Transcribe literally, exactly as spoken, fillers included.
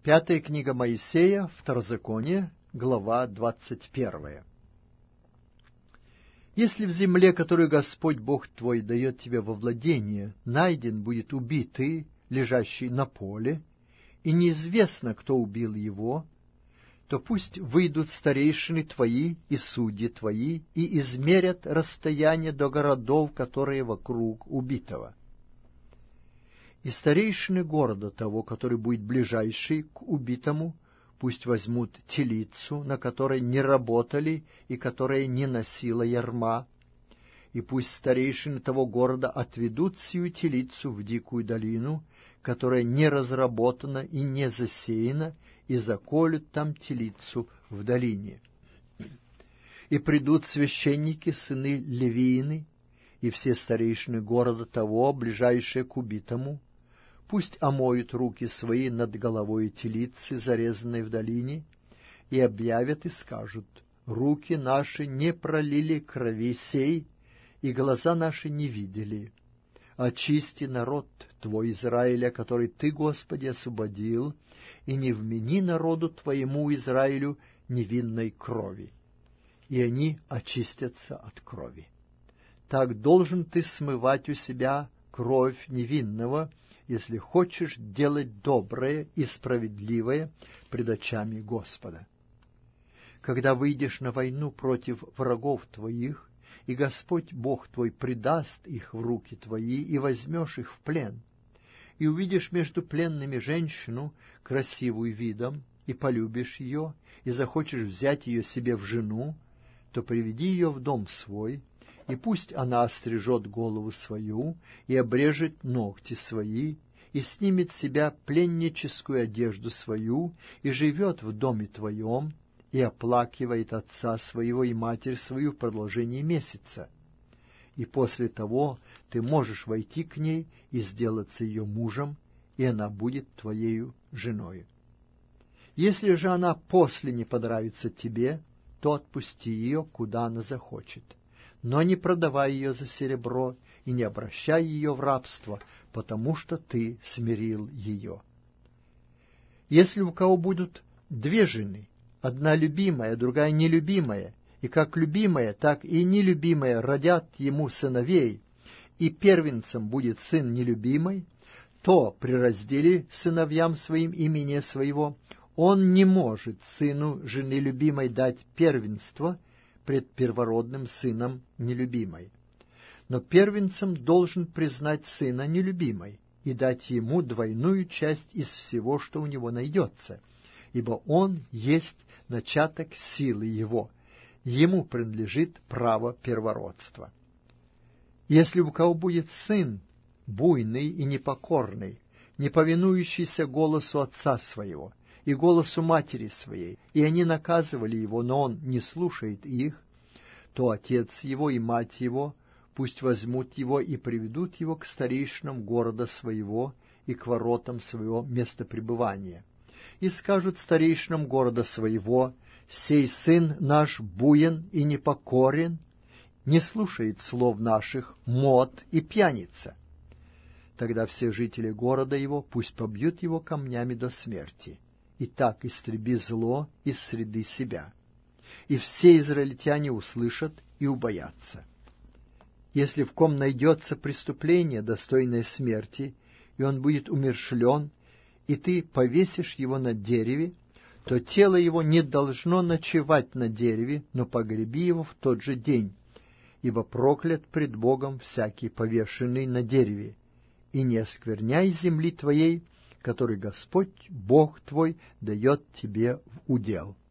Пятая книга Моисея, Второзаконие, глава двадцать первая. Если в земле, которую Господь Бог твой дает тебе во владение, найден будет убитый, лежащий на поле, и неизвестно, кто убил его, то пусть выйдут старейшины твои и судьи твои и измерят расстояние до городов, которые вокруг убитого. И старейшины города того, который будет ближайший к убитому, пусть возьмут телицу, на которой не работали и которая не носила ярма, и пусть старейшины того города отведут сию телицу в дикую долину, которая не разработана и не засеяна, и заколют там телицу в долине. И придут священники, сыны Левиины, и все старейшины города того, ближайшие к убитому, пусть омоют руки свои над головой телицы, зарезанной в долине, и объявят и скажут: руки наши не пролили крови сей, и глаза наши не видели. Очисти народ твой Израиля, который ты, Господи, освободил, и не вмени народу твоему Израилю невинной крови. И они очистятся от крови. Так должен ты смывать у себя кровь невинного, если хочешь делать доброе и справедливое пред очами Господа. Когда выйдешь на войну против врагов твоих, и Господь Бог твой предаст их в руки твои, и возьмешь их в плен, и увидишь между пленными женщину, красивую видом, и полюбишь ее, и захочешь взять ее себе в жену, то приведи ее в дом свой, и пусть она острижет голову свою, и обрежет ногти свои, и снимет с себя пленническую одежду свою, и живет в доме твоем, и оплакивает отца своего и матерь свою в продолжении месяца. И после того ты можешь войти к ней и сделаться ее мужем, и она будет твоею женою. Если же она после не понравится тебе, то отпусти ее, куда она захочет, но не продавай ее за серебро и не обращай ее в рабство, потому что ты смирил ее. Если у кого будут две жены, одна любимая, другая нелюбимая, и как любимая, так и нелюбимая родят ему сыновей, и первенцем будет сын нелюбимой, то при разделе сыновьям своим имения своего он не может сыну жены любимой дать первенство пред первородным сыном нелюбимой. Но первенцем должен признать сына нелюбимой и дать ему двойную часть из всего, что у него найдется, ибо он есть начаток силы его, ему принадлежит право первородства. Если у кого будет сын, буйный и непокорный, не повинующийся голосу отца своего и голосу матери своей, и они наказывали его, но он не слушает их, то отец его и мать его пусть возьмут его и приведут его к старейшинам города своего и к воротам своего места пребывания, и скажут старейшинам города своего: сей сын наш буен и непокорен, не слушает слов наших, мот и пьяница. Тогда все жители города его пусть побьют его камнями до смерти, и так истреби зло из среды себя. И все израильтяне услышат и убоятся. Если в ком найдется преступление, достойное смерти, и он будет умерщвлен, и ты повесишь его на дереве, то тело его не должно ночевать на дереве, но погреби его в тот же день, ибо проклят пред Богом всякий повешенный на дереве, и не оскверняй земли твоей, который Господь Бог твой дает тебе в удел.